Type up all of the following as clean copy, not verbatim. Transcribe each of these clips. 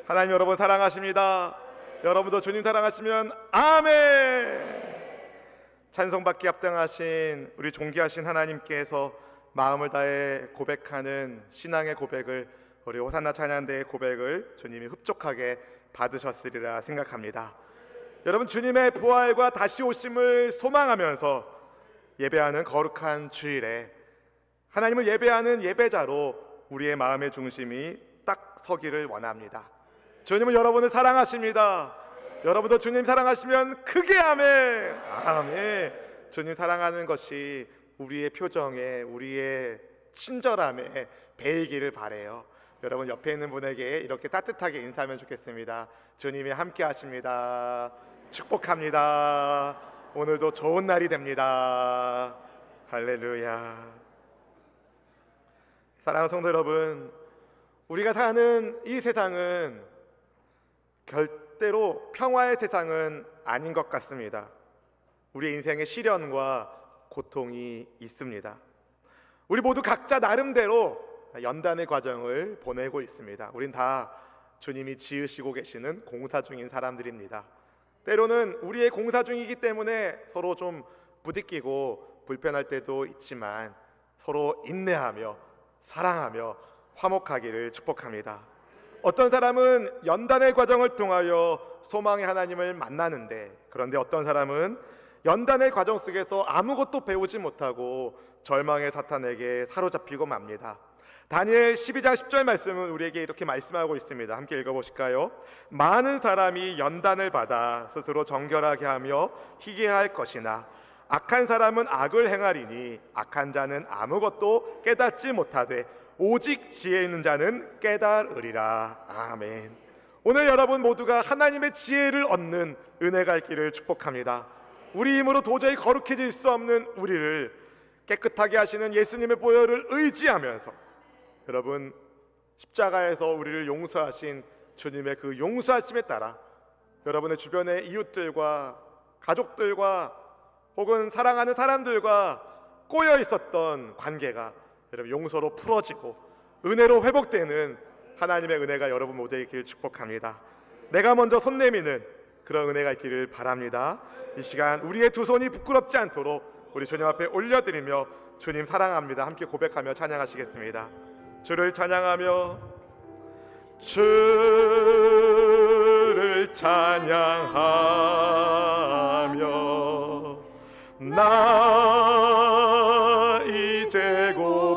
하나님 여러분 사랑하십니다. 여러분도 주님 사랑하시면 아멘. 찬송받기 합당하신 우리 존귀하신 하나님께서 마음을 다해 고백하는 신앙의 고백을, 우리 호산나 찬양대의 고백을 주님이 흡족하게 받으셨으리라 생각합니다. 여러분, 주님의 부활과 다시 오심을 소망하면서 예배하는 거룩한 주일에 하나님을 예배하는 예배자로 우리의 마음의 중심이 딱 서기를 원합니다. 주님은 여러분을 사랑하십니다. 여러분도 주님 사랑하시면 크게 아멘. 아멘. 주님 사랑하는 것이 우리의 표정에, 우리의 친절함에 배이기를 바래요. 여러분, 옆에 있는 분에게 이렇게 따뜻하게 인사하면 좋겠습니다. 주님이 함께 하십니다. 축복합니다. 오늘도 좋은 날이 됩니다. 할렐루야. 사랑하는 성도 여러분, 우리가 사는 이 세상은 절대로 평화의 세상은 아닌 것 같습니다. 우리 인생에 시련과 고통이 있습니다. 우리 모두 각자 나름대로 연단의 과정을 보내고 있습니다. 우린 다 주님이 지으시고 계시는 공사 중인 사람들입니다. 때로는 우리의 공사 중이기 때문에 서로 좀 부딪히고 불편할 때도 있지만 서로 인내하며 사랑하며 화목하기를 축복합니다. 어떤 사람은 연단의 과정을 통하여 소망의 하나님을 만나는데, 그런데 어떤 사람은 연단의 과정 속에서 아무것도 배우지 못하고 절망의 사탄에게 사로잡히고 맙니다. 다니엘 12장 10절 말씀은 우리에게 이렇게 말씀하고 있습니다. 함께 읽어보실까요? 많은 사람이 연단을 받아 스스로 정결하게 하며 희귀할 것이나 악한 사람은 악을 행하리니 악한 자는 아무것도 깨닫지 못하되 오직 지혜 있는 자는 깨달으리라. 아멘. 오늘 여러분 모두가 하나님의 지혜를 얻는 은혜가 있기를 축복합니다. 우리 힘으로 도저히 거룩해질 수 없는 우리를 깨끗하게 하시는 예수님의 보혈을 의지하면서, 여러분, 십자가에서 우리를 용서하신 주님의 그 용서하심에 따라 여러분의 주변의 이웃들과 가족들과 혹은 사랑하는 사람들과 꼬여 있었던 관계가 여러분 용서로 풀어지고 은혜로 회복되는 하나님의 은혜가 여러분 모두에게 있기를 축복합니다. 내가 먼저 손 내미는 그런 은혜가 있기를 바랍니다. 이 시간 우리의 두 손이 부끄럽지 않도록 우리 주님 앞에 올려드리며 주님 사랑합니다 함께 고백하며 찬양하시겠습니다. 주를 찬양하며 주를 찬양하며 나 이제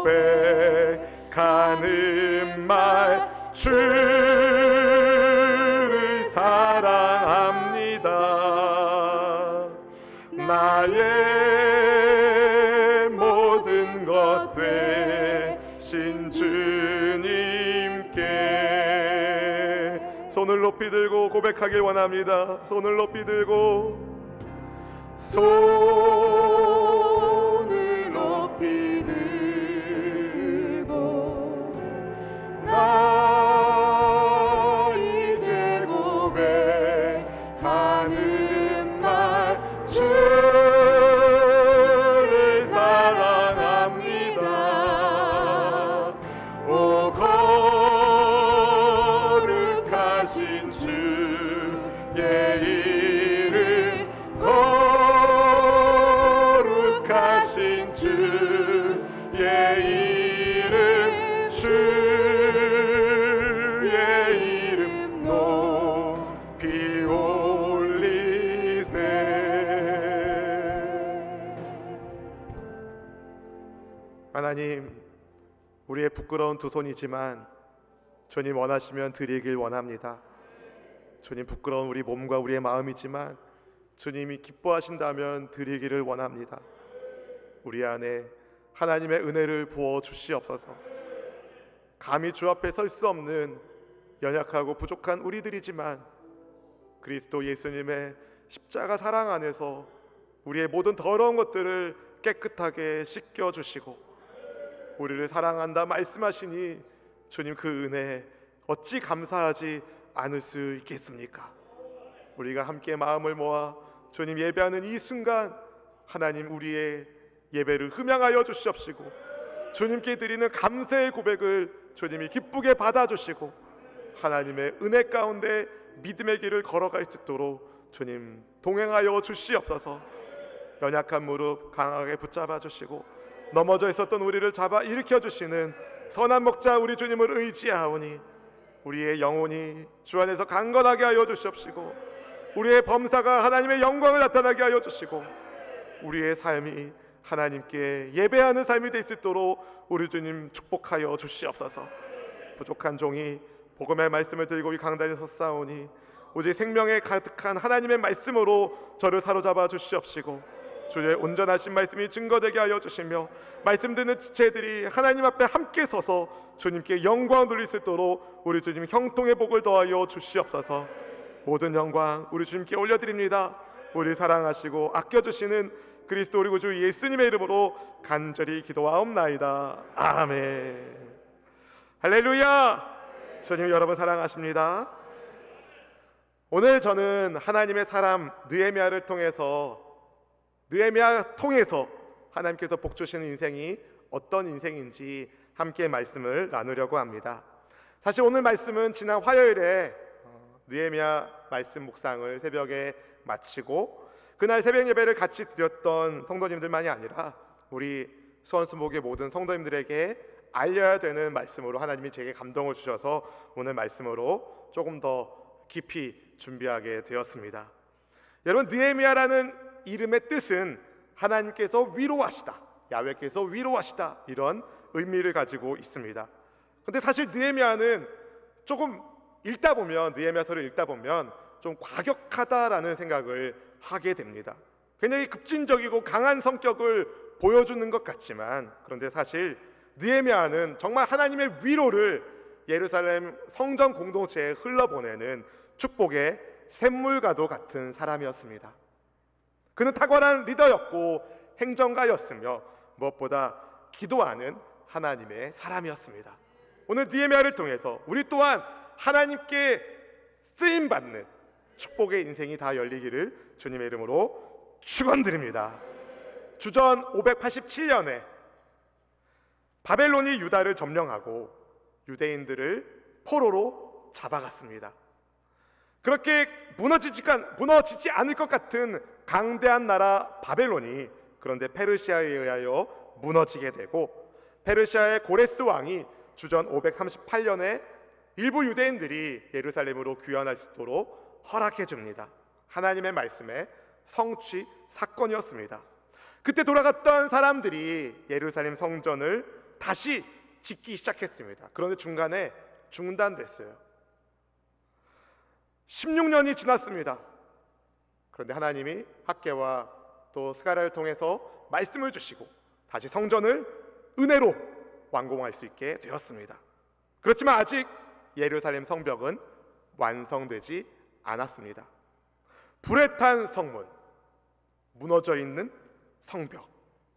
고백하는 말 주를 사랑합니다. 나의 모든 것 되신 주님께 손을 높이 들고 고백하길 원합니다. 손을 높이 들고 손을 높이 들고 나 이제 고백하는 말 주를 사랑합니다. 오 거룩하신 주의 이름, 거룩하신 주의 이름, 주의 이름 높이 올리세. 하나님, 우리의 부끄러운 두 손이지만 주님 원하시면 드리길 원합니다. 주님, 부끄러운 우리 몸과 우리의 마음이지만 주님이 기뻐하신다면 드리기를 원합니다. 우리 안에 하나님의 은혜를 부어 주시옵소서. 감히 주 앞에 설 수 없는 연약하고 부족한 우리들이지만 그리스도 예수님의 십자가 사랑 안에서 우리의 모든 더러운 것들을 깨끗하게 씻겨주시고 우리를 사랑한다 말씀하시니 주님, 그 은혜에 어찌 감사하지 않을 수 있겠습니까? 우리가 함께 마음을 모아 주님 예배하는 이 순간 하나님, 우리의 예배를 흠양하여 주시옵시고 주님께 드리는 감사의 고백을 주님이 기쁘게 받아주시고 하나님의 은혜 가운데 믿음의 길을 걸어갈 수 있도록 주님 동행하여 주시옵소서. 연약한 무릎 강하게 붙잡아 주시고 넘어져 있었던 우리를 잡아 일으켜 주시는 선한 목자 우리 주님을 의지하오니 우리의 영혼이 주 안에서 강건하게 하여 주시옵시고 우리의 범사가 하나님의 영광을 나타나게 하여 주시고 우리의 삶이 하나님께 예배하는 삶이 될 수 있도록 우리 주님 축복하여 주시옵소서. 부족한 종이 복음의 말씀을 들고 이 강단에 섰사오니 오직 생명에 가득한 하나님의 말씀으로 저를 사로잡아 주시옵시고 주의 온전하신 말씀이 증거되게 하여 주시며 말씀 듣는 지체들이 하나님 앞에 함께 서서 주님께 영광을 돌릴 수 있도록 우리 주님 형통의 복을 더하여 주시옵소서. 모든 영광 우리 주님께 올려드립니다. 우리 사랑하시고 아껴주시는 그리스도 우리 구주 예수님의 이름으로 간절히 기도하옵나이다. 아멘. 할렐루야. 주님 여러분 사랑하십니다. 오늘 저는 하나님의 사람 느헤미야를 통해서 하나님께서 복 주시는 인생이 어떤 인생인지 함께 말씀을 나누려고 합니다. 사실 오늘 말씀은 지난 화요일에 느헤미야 말씀 묵상을 새벽에 마치고 그날 새벽 예배를 같이 드렸던 성도님들만이 아니라 우리 수원수목의 모든 성도님들에게 알려야 되는 말씀으로 하나님이 제게 감동을 주셔서 오늘 말씀으로 조금 더 깊이 준비하게 되었습니다. 여러분, 느헤미야라는 이름의 뜻은 하나님께서 위로하시다, 야훼께서 위로하시다, 이런 의미를 가지고 있습니다. 근데 사실 느헤미야는 조금 느헤미야서를 읽다 보면 좀 과격하다라는 생각을 하게 됩니다. 굉장히 급진적이고 강한 성격을 보여주는 것 같지만, 그런데 사실 느헤미야는 정말 하나님의 위로를 예루살렘 성전 공동체에 흘러보내는 축복의 샘물과도 같은 사람이었습니다. 그는 탁월한 리더였고 행정가였으며 무엇보다 기도하는 하나님의 사람이었습니다. 오늘 느헤미야를 통해서 우리 또한 하나님께 쓰임받는 축복의 인생이 다 열리기를 주님의 이름으로 축원드립니다. 주전 587년에 바벨론이 유다를 점령하고 유대인들을 포로로 잡아갔습니다. 그렇게 무너지지 않을 것 같은 강대한 나라 바벨론이 그런데 페르시아에 의하여 무너지게 되고, 페르시아의 고레스 왕이 주전 538년에 일부 유대인들이 예루살렘으로 귀환할 수 있도록 허락해 줍니다. 하나님의 말씀의 성취 사건이었습니다. 그때 돌아갔던 사람들이 예루살렘 성전을 다시 짓기 시작했습니다. 그런데 중간에 중단됐어요. 16년이 지났습니다. 그런데 하나님이 학개와 또 스가랴를 통해서 말씀을 주시고 다시 성전을 은혜로 완공할 수 있게 되었습니다. 그렇지만 아직 예루살렘 성벽은 완성되지 않았습니다. 불에 탄 성문, 무너져 있는 성벽,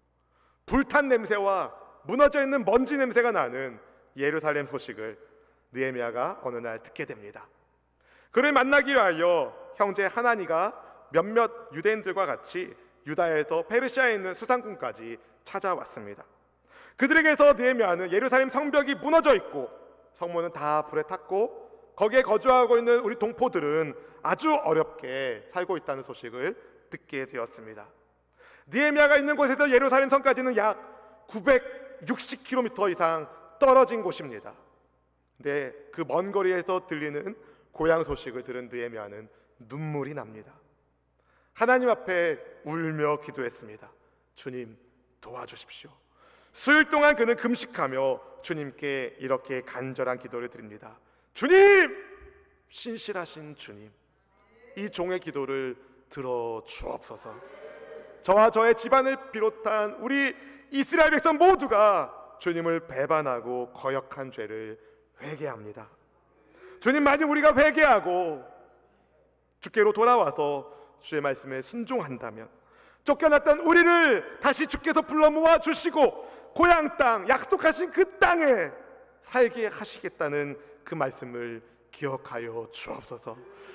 불탄 냄새와 무너져 있는 먼지 냄새가 나는 예루살렘 소식을 느헤미야가 어느 날 듣게 됩니다. 그를 만나기 위하여 형제 하나니가 몇몇 유대인들과 같이 유다에서 페르시아에 있는 수상궁까지 찾아왔습니다. 그들에게서 느헤미야는 예루살렘 성벽이 무너져 있고 성문은 다 불에 탔고 거기에 거주하고 있는 우리 동포들은 아주 어렵게 살고 있다는 소식을 듣게 되었습니다. 느헤미야가 있는 곳에서 예루살렘 성까지는 약 960km 이상 떨어진 곳입니다. 근데 그 먼 거리에서 들리는 고향 소식을 들은 느헤미야는 눈물이 납니다. 하나님 앞에 울며 기도했습니다. 주님, 도와주십시오. 수일 동안 그는 금식하며 주님께 이렇게 간절한 기도를 드립니다. 주님, 신실하신 주님, 이 종의 기도를 들어 주옵소서. 저와 저의 집안을 비롯한 우리 이스라엘 백성 모두가 주님을 배반하고 거역한 죄를 회개합니다. 주님, 만약 우리가 회개하고 주께로 돌아와서 주의 말씀에 순종한다면 쫓겨났던 우리를 다시 주께서 불러 모아 주시고 고향 땅, 약속하신 그 땅에 살게 하시겠다는 그 말씀을 기억하여 주옵소서.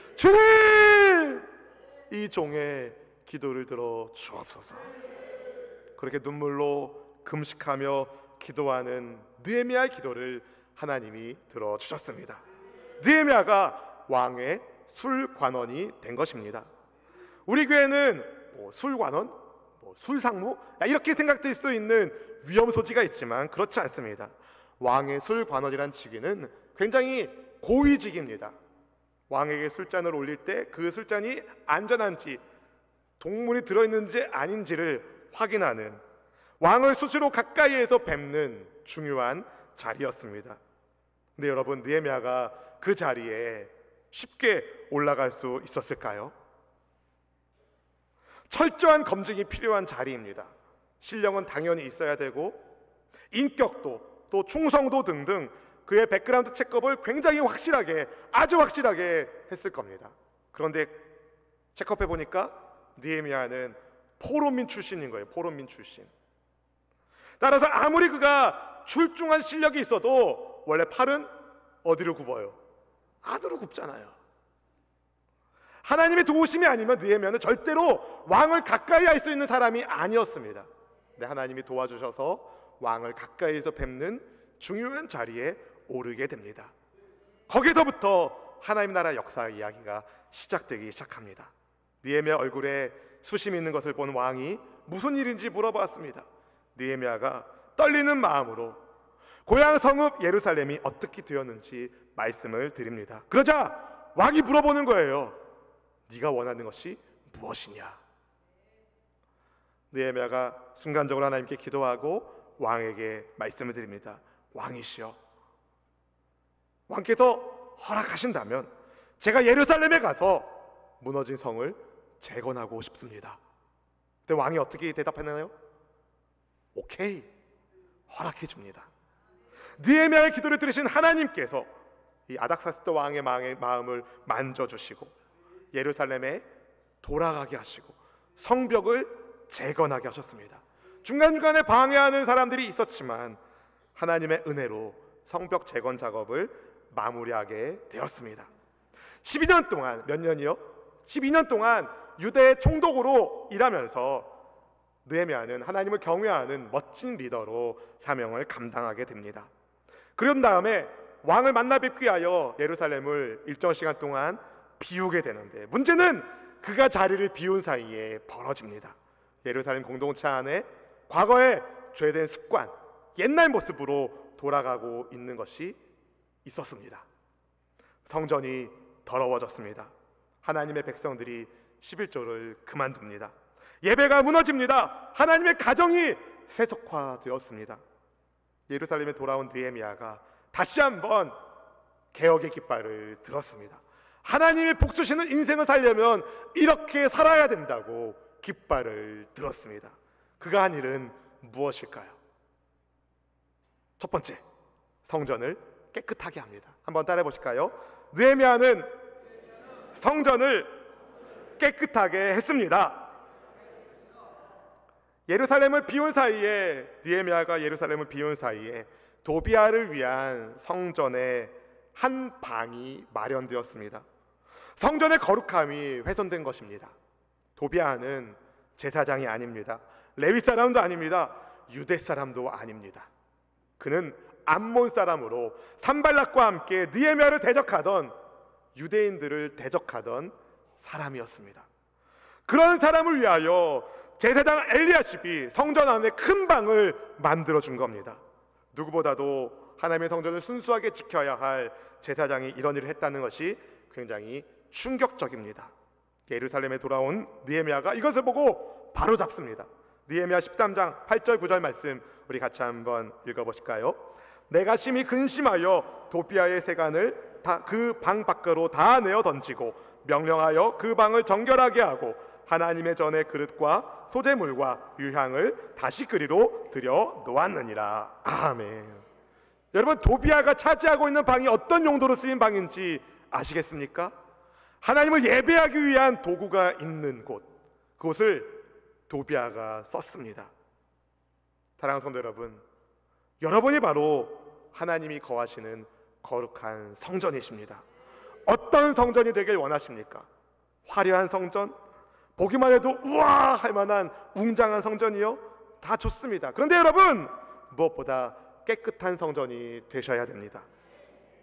주님, 이 종의 기도를 들어 주옵소서. 그렇게 눈물로 금식하며 기도하는 느헤미야의 기도를 하나님이 들어주셨습니다. 느헤미야가 왕의 술관원이 된 것입니다. 우리 교회는 술관원, 술상무 이렇게 생각될 수 있는 위험 소지가 있지만 그렇지 않습니다. 왕의 술관원이란 직위는 굉장히 고위직입니다. 왕에게 술잔을 올릴 때 그 술잔이 안전한지 동물이 들어있는지 아닌지를 확인하는, 왕을 수시로 가까이에서 뵙는 중요한 자리였습니다. 근데 여러분, 느헤미야가 그 자리에 쉽게 올라갈 수 있었을까요? 철저한 검증이 필요한 자리입니다. 신령은 당연히 있어야 되고 인격도 또 충성도 등등 그의 백그라운드 체크업을 굉장히 확실하게, 아주 확실하게 했을 겁니다. 그런데 체크업해 보니까 느헤미야는 포로민 출신인 거예요. 포로민 출신. 따라서 아무리 그가 출중한 실력이 있어도 원래 팔은 어디로 굽어요? 안으로 굽잖아요. 하나님의 도우심이 아니면 느헤미야는 절대로 왕을 가까이 할 수 있는 사람이 아니었습니다. 근데 하나님이 도와주셔서 왕을 가까이에서 뵙는 중요한 자리에 오르게 됩니다. 거기서부터 하나님 나라 역사 이야기가 시작되기 시작합니다. 느헤미야 얼굴에 수심이 있는 것을 본 왕이 무슨 일인지 물어봤습니다. 느헤미야가 떨리는 마음으로 고향 성읍 예루살렘이 어떻게 되었는지 말씀을 드립니다. 그러자 왕이 물어보는 거예요. 네가 원하는 것이 무엇이냐? 느헤미야가 순간적으로 하나님께 기도하고 왕에게 말씀을 드립니다. 왕이시여, 왕께서 허락하신다면 제가 예루살렘에 가서 무너진 성을 재건하고 싶습니다. 근데 왕이 어떻게 대답했나요? 오케이, 허락해 줍니다. 느헤미야의 기도를 들으신 하나님께서 이 아닥사스다 왕의 마음을 만져주시고 예루살렘에 돌아가게 하시고 성벽을 재건하게 하셨습니다. 중간중간에 방해하는 사람들이 있었지만 하나님의 은혜로 성벽 재건 작업을 마무리하게 되었습니다. 12년 동안, 몇 년이요? 12년 동안 유대의 총독으로 일하면서 느헤미야는 하나님을 경외하는 멋진 리더로 사명을 감당하게 됩니다. 그런 다음에 왕을 만나 뵙기 위하여 예루살렘을 일정 시간 동안 비우게 되는데, 문제는 그가 자리를 비운 사이에 벌어집니다. 예루살렘 공동체 안에 과거의 죄된 습관, 옛날 모습으로 돌아가고 있는 것이 있었습니다. 성전이 더러워졌습니다. 하나님의 백성들이 11조를 그만둡니다. 예배가 무너집니다. 하나님의 가정이 세속화되었습니다. 예루살렘에 돌아온 느헤미야가 다시 한번 개혁의 깃발을 들었습니다. 하나님이 복주시는 인생을 살려면 이렇게 살아야 된다고 깃발을 들었습니다. 그가 한 일은 무엇일까요? 첫 번째, 성전을 깨끗하게 합니다. 한번 따라해 보실까요? 느헤미야는 성전을 깨끗하게 했습니다. 예루살렘을 비운 사이에, 느헤미야가 예루살렘을 비운 사이에 도비아를 위한 성전의 한 방이 마련되었습니다. 성전의 거룩함이 훼손된 것입니다. 도비아는 제사장이 아닙니다. 레위 사람도 아닙니다. 유대 사람도 아닙니다. 그는 암몬 사람으로 산발락과 함께 느헤미야를 대적하던, 유대인들을 대적하던 사람이었습니다. 그런 사람을 위하여 제사장 엘리야십이 성전 안에 큰 방을 만들어 준 겁니다. 누구보다도 하나님의 성전을 순수하게 지켜야 할 제사장이 이런 일을 했다는 것이 굉장히 충격적입니다. 예루살렘에 돌아온 느헤미야가 이것을 보고 바로 잡습니다. 느헤미야 13장 8절 9절 말씀 우리 같이 한번 읽어보실까요? 내가 심히 근심하여 도비아의 세간을 그 방 밖으로 다 내어 던지고 명령하여 그 방을 정결하게 하고 하나님의 전의 그릇과 소재물과 유향을 다시 그리로 들여 놓았느니라. 아멘. 여러분, 도비아가 차지하고 있는 방이 어떤 용도로 쓰인 방인지 아시겠습니까? 하나님을 예배하기 위한 도구가 있는 곳, 그곳을 도비아가 썼습니다. 사랑하는 성도 여러분, 여러분이 바로 하나님이 거하시는 거룩한 성전이십니다. 어떤 성전이 되길 원하십니까? 화려한 성전? 보기만 해도 우와 할 만한 웅장한 성전이요? 다 좋습니다. 그런데 여러분, 무엇보다 깨끗한 성전이 되셔야 됩니다.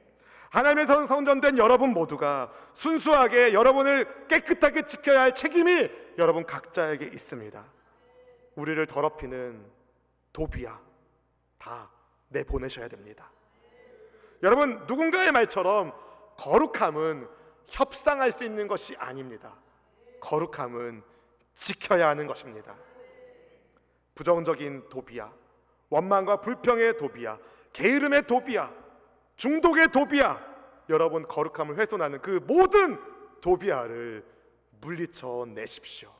하나님의 성전된 여러분 모두가 순수하게 여러분을 깨끗하게 지켜야 할 책임이 여러분 각자에게 있습니다. 우리를 더럽히는 도비야 다 내보내셔야 됩니다. 여러분, 누군가의 말처럼 거룩함은 협상할 수 있는 것이 아닙니다. 거룩함은 지켜야 하는 것입니다. 부정적인 도비야, 원망과 불평의 도비야, 게으름의 도비야, 중독의 도비야, 여러분 거룩함을 훼손하는 그 모든 도비야를 물리쳐 내십시오.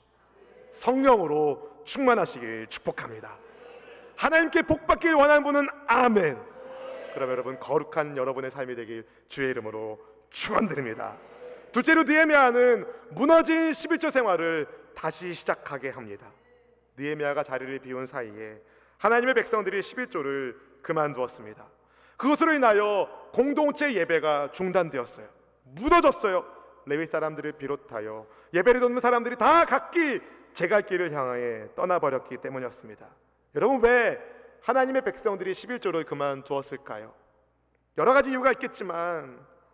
성령으로 충만하시길 축복합니다. 하나님께 복받길 원하는 분은 아멘. 그럼 여러분 거룩한 여러분의 삶이 되길 주의 이름으로 축원드립니다. 둘째로 느헤미야는 무너진 11조 생활을 다시 시작하게 합니다. 느헤미야가 자리를 비운 사이에 하나님의 백성들이 11조를 그만두었습니다. 그것으로 인하여 공동체 예배가 중단되었어요. 무너졌어요. 레위 사람들을 비롯하여 예배를 돕는 사람들이 다 각기 제갈 길을 향해 떠나버렸기 때문이었습니다. 여러분, 왜 하나님의 백성들이 11조를 그만두었을까요? 여러 가지 이유가 있겠지만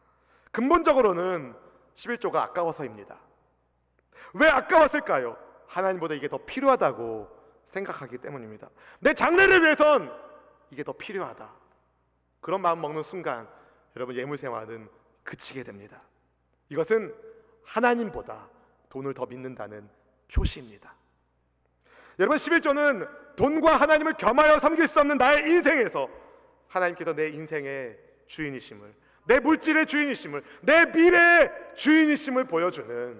근본적으로는 11조가 아까워서입니다. 왜 아까웠을까요? 하나님보다 이게 더 필요하다고 생각하기 때문입니다. 내 장래를 위해선 이게 더 필요하다, 그런 마음 먹는 순간 여러분 예물생활은 그치게 됩니다. 이것은 하나님보다 돈을 더 믿는다는 표시입니다. 여러분, 11조는 돈과 하나님을 겸하여 섬길 수 없는 나의 인생에서 하나님께서 내 인생의 주인이심을, 내 물질의 주인이심을, 내 미래의 주인이심을 보여주는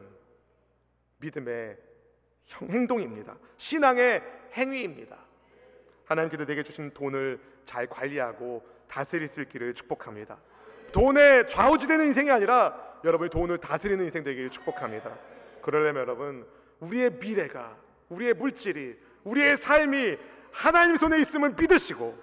믿음의 행동입니다. 신앙의 행위입니다. 하나님께서 내게 주신 돈을 잘 관리하고 다스릴 수 있기를 축복합니다. 돈에 좌우지되는 인생이 아니라 여러분이 돈을 다스리는 인생 되기를 축복합니다. 그러려면 여러분, 우리의 미래가, 우리의 물질이, 우리의 삶이 하나님 손에 있음을 믿으시고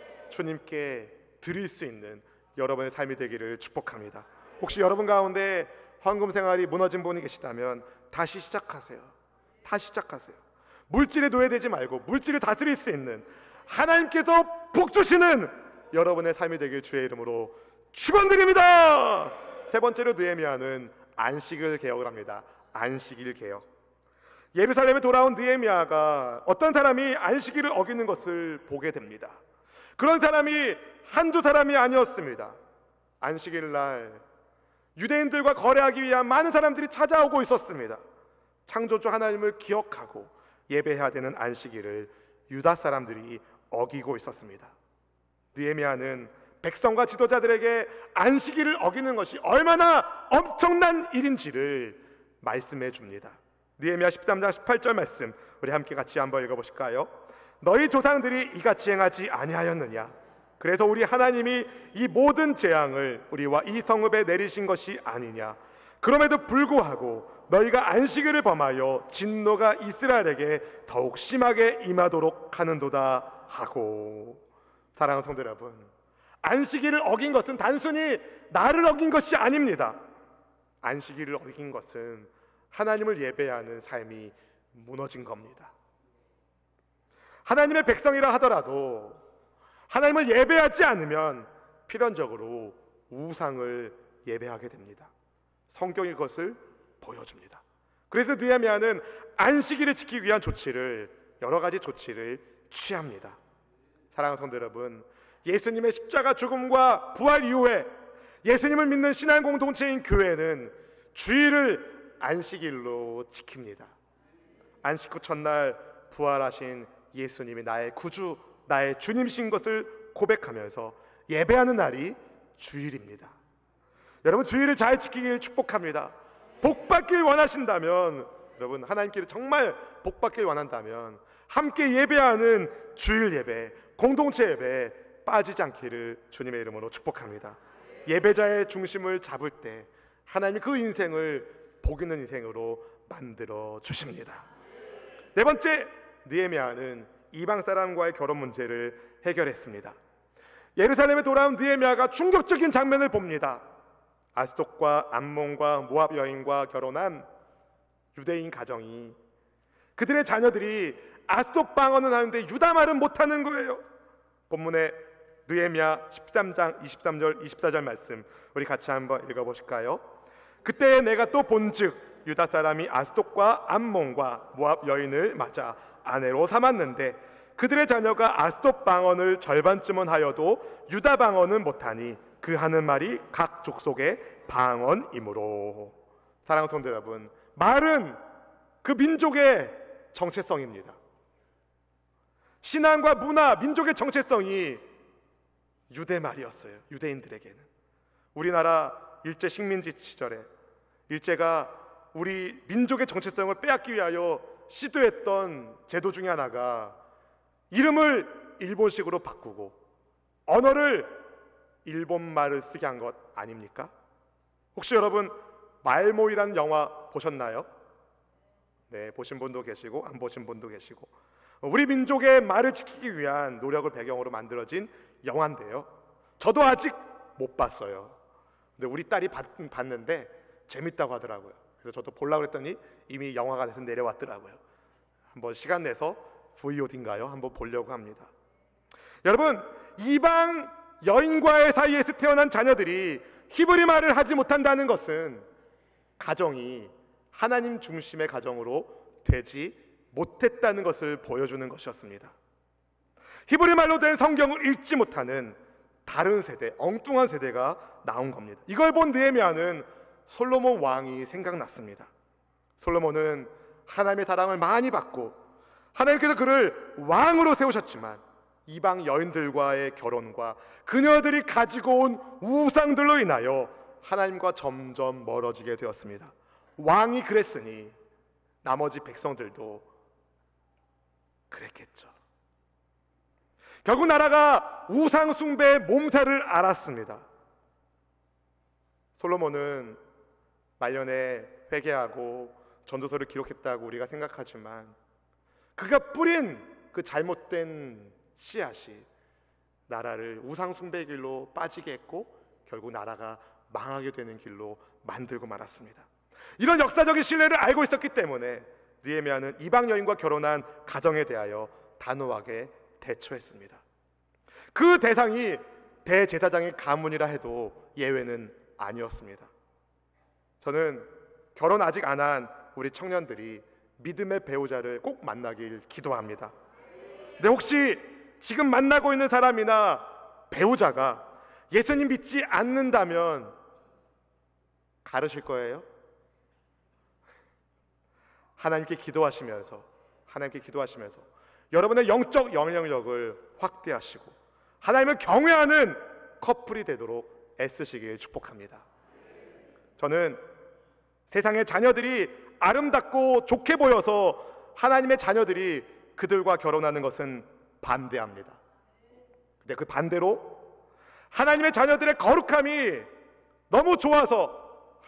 주님께 드릴 수 있는 여러분의 삶이 되기를 축복합니다. 혹시 여러분 가운데 헌금 생활이 무너진 분이 계시다면 다시 시작하세요. 다시 시작하세요. 물질에 노예되지 말고 물질을 다스릴 수 있는, 하나님께서 복 주시는 여러분의 삶이 되길 주의 이름으로 축원드립니다. 세 번째로 느헤미야는 안식을 개혁을 합니다. 안식일 개혁. 예루살렘에 돌아온 느헤미야가 어떤 사람이 안식일을 어기는 것을 보게 됩니다. 그런 사람이 한두 사람이 아니었습니다. 안식일 날 유대인들과 거래하기 위한 많은 사람들이 찾아오고 있었습니다. 창조주 하나님을 기억하고 예배해야 되는 안식일을 유다 사람들이 어기고 있었습니다. 느헤미야는 백성과 지도자들에게 안식일을 어기는 것이 얼마나 엄청난 일인지를 말씀해 줍니다. 느헤미야 13장 18절 말씀, 우리 함께 같이 한번 읽어보실까요? 너희 조상들이 이같이 행하지 아니하였느냐? 그래서 우리 하나님이 이 모든 재앙을 우리와 이 성읍에 내리신 것이 아니냐? 그럼에도 불구하고 너희가 안식일을 범하여 진노가 이스라엘에게 더욱 심하게 임하도록 하는도다 하고. 사랑하는 성도 여러분, 안식일을 어긴 것은 단순히 나를 어긴 것이 아닙니다. 안식일을 어긴 것은 하나님을 예배하는 삶이 무너진 겁니다. 하나님의 백성이라 하더라도 하나님을 예배하지 않으면 필연적으로 우상을 예배하게 됩니다. 성경이 그것을 보여줍니다. 그래서 느헤미야는 안식일을 지키기 위한 조치를, 여러 가지 조치를 취합니다. 사랑하는 성도 여러분, 예수님의 십자가 죽음과 부활 이후에 예수님을 믿는 신앙 공동체인 교회는 주일을 안식일로 지킵니다. 안식 후 첫날 부활하신 예수님이 나의 구주, 나의 주님이신 것을 고백하면서 예배하는 날이 주일입니다. 여러분, 주일을 잘 지키길 축복합니다. 복받길 원하신다면, 여러분 하나님께 정말 복받길 원한다면 함께 예배하는 주일 예배, 공동체 예배 빠지지 않기를 주님의 이름으로 축복합니다. 예배자의 중심을 잡을 때 하나님이 그 인생을 복 있는 인생으로 만들어 주십니다. 네 번째, 느헤미야는 이방 사람과의 결혼 문제를 해결했습니다. 예루살렘에 돌아온 느헤미야가 충격적인 장면을 봅니다. 아스돗과 암몬과 모압 여인과 결혼한 유대인 가정이, 그들의 자녀들이 아스돗 방언은 하는데 유다 말은 못하는 거예요. 본문에 느헤미야 13장 23절 24절 말씀 우리 같이 한번 읽어보실까요? 그때 내가 또 본즉 유다 사람이 아스돗과 암몬과 모압 여인을 맞아 아내로 삼았는데 그들의 자녀가 아스돗 방언을 절반쯤은 하여도 유다 방언은 못하니 그 하는 말이 각 족속의 방언이므로. 사랑하는 성도 여러분, 말은 그 민족의 정체성입니다. 신앙과 문화, 민족의 정체성이 유대 말이었어요. 유대인들에게는. 우리나라 일제 식민지 시절에 일제가 우리 민족의 정체성을 빼앗기 위하여 시도했던 제도 중에 하나가 이름을 일본식으로 바꾸고 언어를 일본말을 쓰게 한 것 아닙니까? 혹시 여러분 말모이라는 영화 보셨나요? 네, 보신 분도 계시고 안 보신 분도 계시고, 우리 민족의 말을 지키기 위한 노력을 배경으로 만들어진 영화인데요, 저도 아직 못 봤어요. 근데 우리 딸이 봤는데 재밌다고 하더라고요. 그래서 저도 보려고 했더니 이미 영화가 돼서 내려왔더라고요. 한번 시간 내서 VOD인가요? 한번 보려고 합니다. 여러분, 이방 여인과의 사이에서 태어난 자녀들이 히브리 말을 하지 못한다는 것은 가정이 하나님 중심의 가정으로 되지 못했다는 것을 보여주는 것이었습니다. 히브리 말로 된 성경을 읽지 못하는 다른 세대, 엉뚱한 세대가 나온 겁니다. 이걸 본 느헤미야는 솔로몬 왕이 생각났습니다. 솔로몬은 하나님의 사랑을 많이 받고 하나님께서 그를 왕으로 세우셨지만 이방 여인들과의 결혼과 그녀들이 가지고 온 우상들로 인하여 하나님과 점점 멀어지게 되었습니다. 왕이 그랬으니 나머지 백성들도 그랬겠죠. 결국 나라가 우상 숭배의 몸살을 앓았습니다. 솔로몬은 말년에 회개하고 전도서를 기록했다고 우리가 생각하지만 그가 뿌린 그 잘못된 씨앗이 나라를 우상 숭배의 길로 빠지게 했고 결국 나라가 망하게 되는 길로 만들고 말았습니다. 이런 역사적인 신뢰를 알고 있었기 때문에 느헤미야는 이방 여인과 결혼한 가정에 대하여 단호하게 대처했습니다. 그 대상이 대제사장의 가문이라 해도 예외는 아니었습니다. 저는 결혼 아직 안 한 우리 청년들이 믿음의 배우자를 꼭 만나길 기도합니다. 근데 혹시 지금 만나고 있는 사람이나 배우자가 예수님 믿지 않는다면 가르칠 거예요? 하나님께 기도하시면서 여러분의 영적 영향력을 확대하시고 하나님을 경외하는 커플이 되도록 애쓰시길 축복합니다. 저는 세상의 자녀들이 아름답고 좋게 보여서 하나님의 자녀들이 그들과 결혼하는 것은 반대합니다. 근데 그 반대로 하나님의 자녀들의 거룩함이 너무 좋아서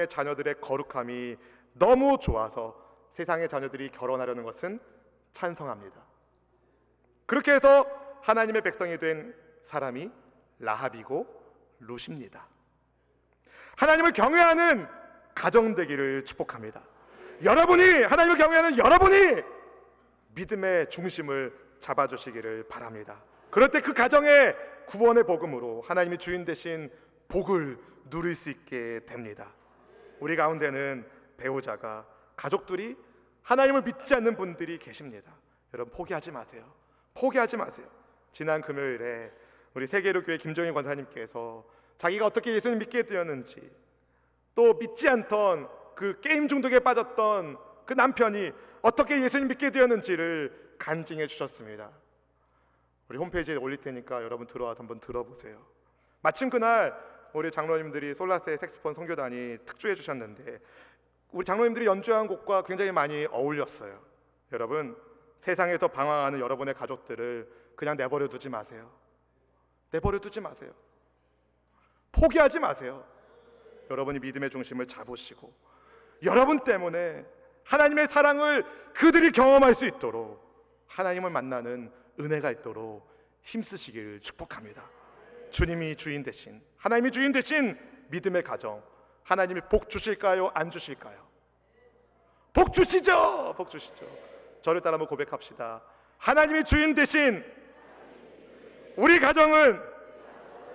세상의 자녀들이 결혼하려는 것은 찬성합니다. 그렇게 해서 하나님의 백성이 된 사람이 라합이고 룻입니다. 하나님을 경외하는 가정 되기를 축복합니다. 하나님을 경외하는 여러분이 믿음의 중심을 잡아주시기를 바랍니다. 그럴 때 그 가정의 구원의 복음으로 하나님이 주인 되신 복을 누릴 수 있게 됩니다. 우리 가운데는 배우자가, 가족들이 하나님을 믿지 않는 분들이 계십니다. 여러분 포기하지 마세요. 지난 금요일에 우리 세계로교회 김정희 권사님께서 자기가 어떻게 예수님 믿게 되었는지, 또 믿지 않던 그 게임 중독에 빠졌던 그 남편이 어떻게 예수님 믿게 되었는지를 간증해 주셨습니다. 우리 홈페이지에 올릴 테니까 여러분 들어와서 한번 들어보세요. 마침 그날 우리 장로님들이 솔라세 색소폰 선교단이 특주해 주셨는데 우리 장로님들이 연주한 곡과 굉장히 많이 어울렸어요. 여러분, 세상에서 방황하는 여러분의 가족들을 그냥 내버려 두지 마세요. 포기하지 마세요. 여러분이 믿음의 중심을 잡으시고 여러분 때문에 하나님의 사랑을 그들이 경험할 수 있도록, 하나님을 만나는 은혜가 있도록 힘쓰시길 축복합니다. 하나님이 주인 되신 믿음의 가정, 하나님이 복 주실까요? 안 주실까요? 복 주시죠. 저를 따라 한번 고백합시다. 하나님이 주인 되신 우리 가정은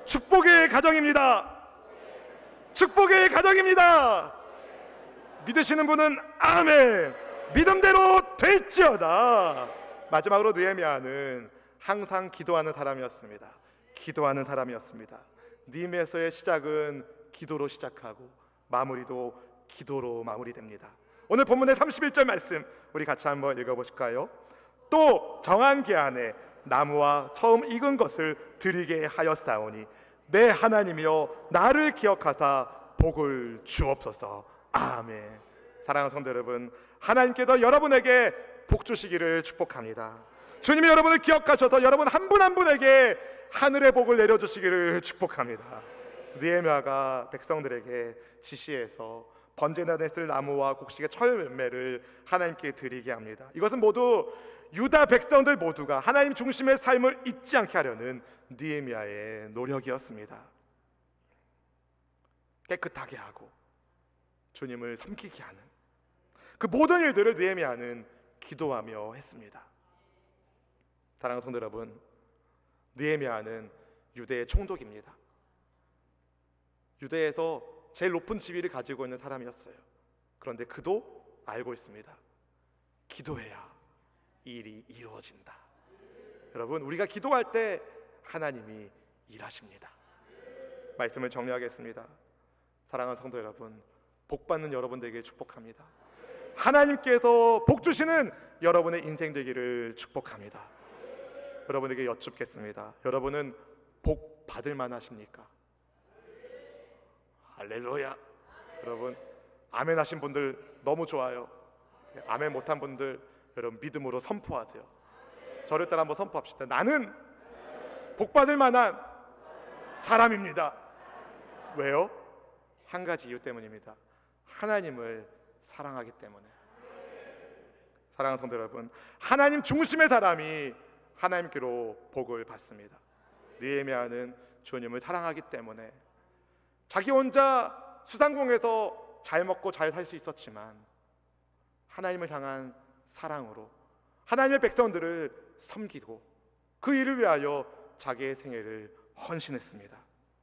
축복의 가정입니다. 축복의 가정입니다. 믿으시는 분은 아멘. 믿음대로 될지어다. 마지막으로 느헤미야는 항상 기도하는 사람이었습니다. 기도하는 사람이었습니다. 느헤미야서의 시작은 기도로 시작하고 마무리도 기도로 마무리됩니다. 오늘 본문의 31절 말씀 우리 같이 한번 읽어보실까요? 또 정한 기한에 나무와 처음 익은 것을 드리게 하였사오니 내 하나님이여 나를 기억하사 복을 주옵소서. 아멘. 사랑하는 성도 여러분, 하나님께서 여러분에게 복 주시기를 축복합니다. 주님이 여러분을 기억하셔서 여러분 한 분 한 분에게 하늘의 복을 내려주시기를 축복합니다. 느헤미야가 백성들에게 지시해서 번제나 냈을 나무와 곡식의 철매를 하나님께 드리게 합니다. 이것은 모두 유다 백성들 모두가 하나님 중심의 삶을 잊지 않게 하려는 느헤미야의 노력이었습니다. 깨끗하게 하고 주님을 섬기게 하는 그 모든 일들을 느헤미야는 기도하며 했습니다. 사랑하는 성도 여러분, 느헤미야는 유대의 총독입니다. 유대에서 제일 높은 지위를 가지고 있는 사람이었어요. 그런데 그도 알고 있습니다. 기도해야 일이 이루어진다. 여러분, 우리가 기도할 때 하나님이 일하십니다. 말씀을 정리하겠습니다. 사랑하는 성도 여러분, 복 받는 여러분 되기를 축복합니다. 하나님께서 복 주시는 여러분의 인생 되기를 축복합니다. 여러분에게 여쭙겠습니다. 여러분은 복 받을 만하십니까? 할렐루야. 여러분 아멘 하신 분들 너무 좋아요. 아멘 못한 분들 여러분 믿음으로 선포하세요. 저를 따라 한번 선포합시다. 나는 복 받을 만한 사람입니다. 왜요? 한 가지 이유 때문입니다. 하나님을 사랑하기 때문에. 사랑하는 성도 여러분, 하나님 중심의 사람이 하나님께로 복을 받습니다. 느헤미야는 주님을 사랑하기 때문에 자기 혼자 수상공에서 잘 먹고 잘 살 수 있었지만 하나님을 향한 사랑으로 하나님의 백성들을 섬기고 그 일을 위하여 자기의 생애를 헌신했습니다.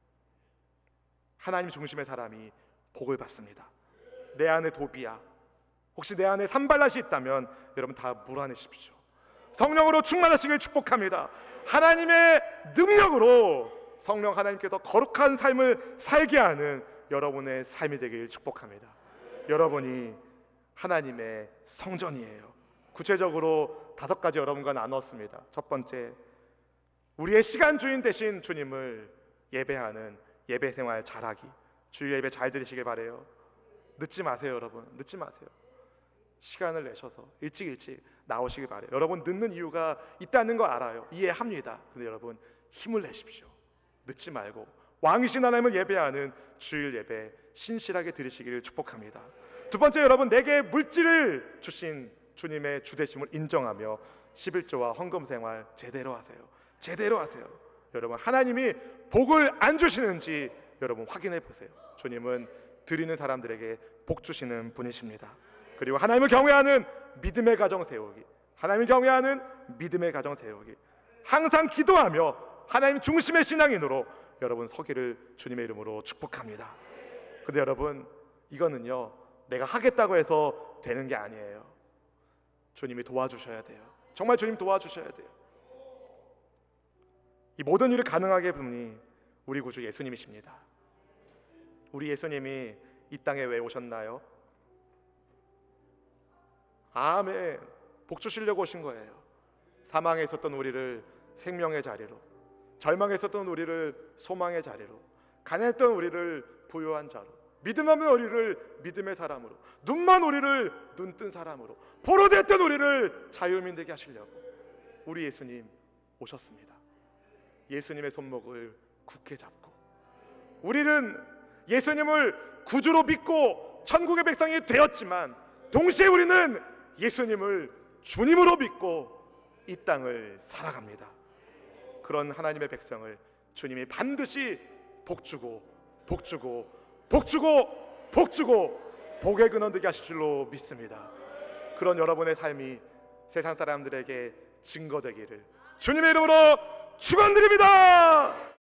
하나님 중심의 사람이 복을 받습니다. 내 안에 도비야, 혹시 내 안에 산발랏이 있다면 여러분 다 물어내십시오. 성령으로 충만하시길 축복합니다. 하나님의 능력으로 성령 하나님께서 거룩한 삶을 살게 하는 여러분의 삶이 되길 축복합니다. 여러분이 하나님의 성전이에요. 구체적으로 5가지 여러분과 나눴습니다. 첫 번째, 우리의 시간 주인 되신 주님을 예배하는 예배 생활 잘하기. 주일 예배 잘 드리시길 바래요. 늦지 마세요. 여러분 늦지 마세요. 시간을 내셔서 일찍 나오시길 바래요. 여러분 늦는 이유가 있다는 거 알아요. 이해합니다. 근데 여러분 힘을 내십시오. 늦지 말고 왕이신 하나님을 예배하는 주일 예배 신실하게 드리시기를 축복합니다. 두 번째, 여러분 내게 물질을 주신 주님의 주되심을 인정하며 11조와 헌금 생활 제대로 하세요. 제대로 하세요. 여러분 하나님이 복을 안 주시는지 여러분 확인해 보세요. 주님은 드리는 사람들에게 복 주시는 분이십니다. 그리고 하나님을 경외하는 믿음의 가정 세우기. 하나님을 경외하는 믿음의 가정 세우기. 항상 기도하며 하나님 중심의 신앙인으로 여러분 서기를 주님의 이름으로 축복합니다. 근데 여러분 이거는요 내가 하겠다고 해서 되는 게 아니에요. 주님이 도와주셔야 돼요. 정말 주님 도와주셔야 돼요. 이 모든 일을 가능하게 한 분이 우리 구주 예수님이십니다. 우리 예수님이 이 땅에 왜 오셨나요? 아멘. 복 주시려고 오신 거예요. 사망에 있었던 우리를 생명의 자리로, 절망에 있었던 우리를 소망의 자리로, 가난했던 우리를 부유한 자로, 믿음 없는 우리를 믿음의 사람으로, 눈만 우리를 눈뜬 사람으로, 포로됐던 우리를 자유민 되게 하시려고 우리 예수님 오셨습니다. 예수님의 손목을 굳게 잡고 우리는 예수님을 구주로 믿고 천국의 백성이 되었지만 동시에 우리는 예수님을 주님으로 믿고 이 땅을 살아갑니다. 그런 하나님의 백성을 주님이 반드시 복주고 복주고 복주고 복주고 복의 근원 되게 하실 줄로 믿습니다. 그런 여러분의 삶이 세상 사람들에게 증거되기를 주님의 이름으로 축원드립니다.